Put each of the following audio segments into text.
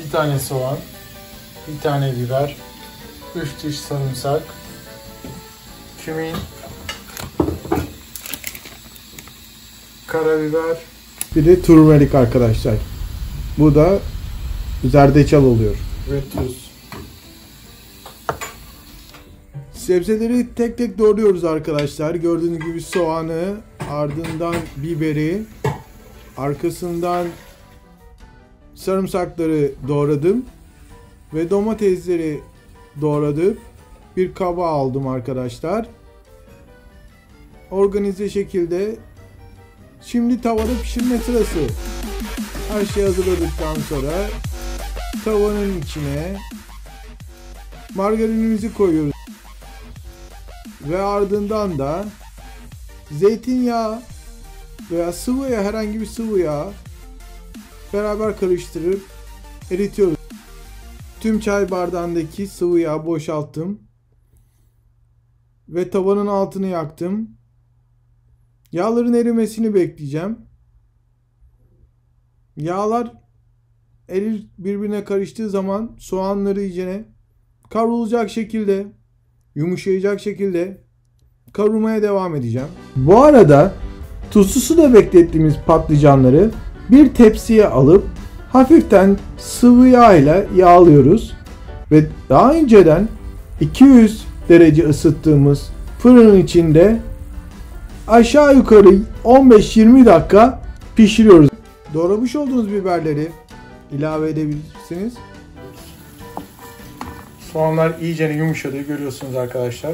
Bir tane soğan, bir tane biber, 3 diş sarımsak, kümin, karabiber, bir de turmerik arkadaşlar. Bu da zerdeçal oluyor. Ve tuz. Sebzeleri tek tek doğruyoruz arkadaşlar. Gördüğünüz gibi soğanı, ardından biberi, arkasından sarımsakları doğradım ve domatesleri doğradım. Bir kaba aldım arkadaşlar. Organize şekilde. Şimdi tavada pişirme sırası. Her şeyi hazırladıktan sonra tavanın içine margarinimizi koyuyoruz. Ve ardından da zeytinyağı veya sıvı yağ, herhangi bir sıvı yağ beraber karıştırıp eritiyoruz. Tüm çay bardağındaki sıvı yağı boşalttım. Ve tavanın altını yaktım. Yağların erimesini bekleyeceğim. Yağlar birbirine karıştığı zaman soğanları iyicene kavrulacak şekilde, yumuşayacak şekilde kavurmaya devam edeceğim. Bu arada tuzlu suda beklettiğimiz patlıcanları bir tepsiye alıp hafiften sıvı yağ ile yağlıyoruz. Ve daha önceden 200 derece ısıttığımız fırının içinde aşağı yukarı 15-20 dakika pişiriyoruz. Doğramış olduğunuz biberleri ilave edebilirsiniz. Soğanlar iyice yumuşadı, görüyorsunuz arkadaşlar.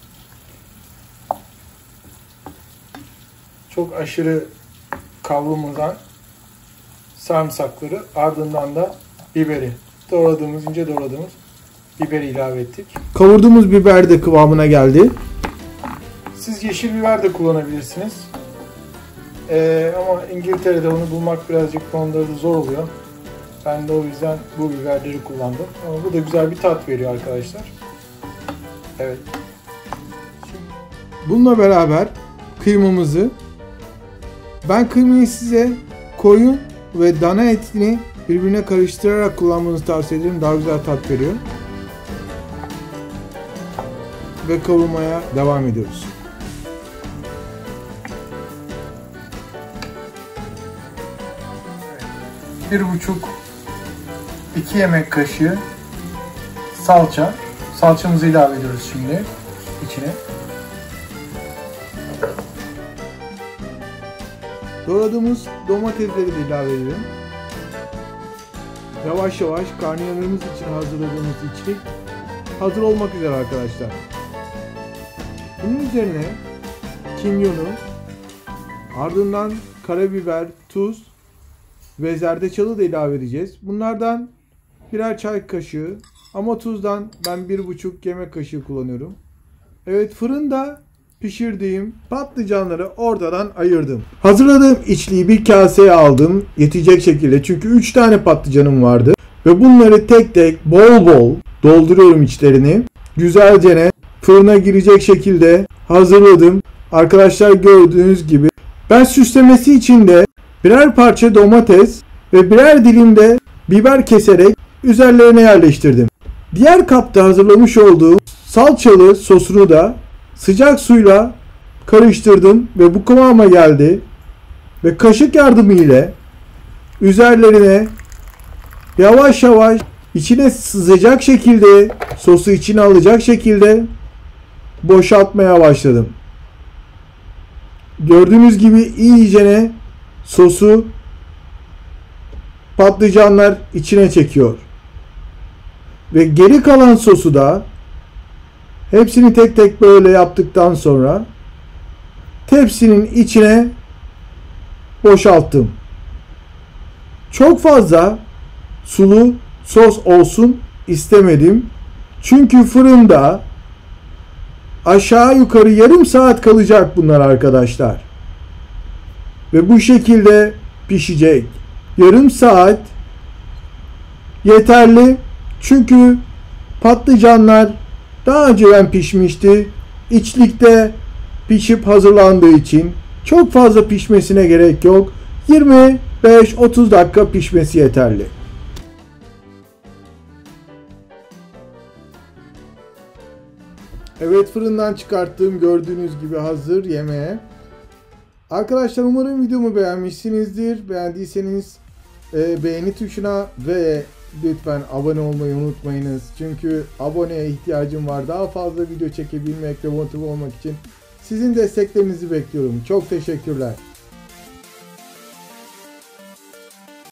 Çok aşırı kavrulmadan sarımsakları, ardından da biberi, ince doğradığımız biberi ilave ettik. Kavurduğumuz biber de kıvamına geldi. Siz yeşil biber de kullanabilirsiniz. Ama İngiltere'de onu bulmak birazcık onlarda zor oluyor. Ben de o yüzden bu biberleri kullandım. Ama bu da güzel bir tat veriyor arkadaşlar. Evet. Bununla beraber kıymamızı, ben kıymayı size koyun ve dana etini birbirine karıştırarak kullanmanızı tavsiye ederim. Daha güzel tat veriyor. Ve kavurmaya devam ediyoruz. Bir buçuk 2 yemek kaşığı salça. Salçamızı ilave ediyoruz şimdi içine. Doğradığımız domatesleri de ilave edelim. Yavaş yavaş karnıyarığımız için hazırladığımız içlik hazır olmak üzere arkadaşlar. Bunun üzerine kimyonu, ardından karabiber, tuz ve zerdeçalı da ilave edeceğiz. Bunlardan birer çay kaşığı, ama tuzdan ben 1,5 yemek kaşığı kullanıyorum. Evet, fırında pişirdiğim patlıcanları ortadan ayırdım. Hazırladığım içliği bir kaseye aldım yetecek şekilde, çünkü 3 tane patlıcanım vardı. Ve bunları tek tek bol bol dolduruyorum içlerini. Güzelce fırına girecek şekilde hazırladım. Arkadaşlar gördüğünüz gibi ben süslemesi için de birer parça domates ve birer dilim de biber keserek üzerlerine yerleştirdim. Diğer kapta hazırlamış olduğum salçalı sosunu da sıcak suyla karıştırdım ve bu kıvama geldi. Ve kaşık yardımı ile üzerlerine yavaş yavaş içine sızacak şekilde, sosu içine alacak şekilde boşaltmaya başladım. Gördüğünüz gibi iyicene sosu patlıcanlar içine çekiyor. Ve geri kalan sosu da hepsini tek tek böyle yaptıktan sonra tepsinin içine boşalttım. Çok fazla sulu sos olsun istemedim. Çünkü fırında aşağı yukarı yarım saat kalacak bunlar arkadaşlar. Ve bu şekilde pişecek. Yarım saat yeterli. Çünkü patlıcanlar daha önceden pişmişti. İçlikte pişip hazırlandığı için çok fazla pişmesine gerek yok. 25-30 dakika pişmesi yeterli. Evet, fırından çıkarttığım gördüğünüz gibi hazır yemeğe. Arkadaşlar umarım videomu beğenmişsinizdir. Beğendiyseniz beğeni tuşuna ve lütfen abone olmayı unutmayınız. Çünkü aboneye ihtiyacım var. Daha fazla video çekebilmek ve motive olmak için sizin desteklerinizi bekliyorum. Çok teşekkürler.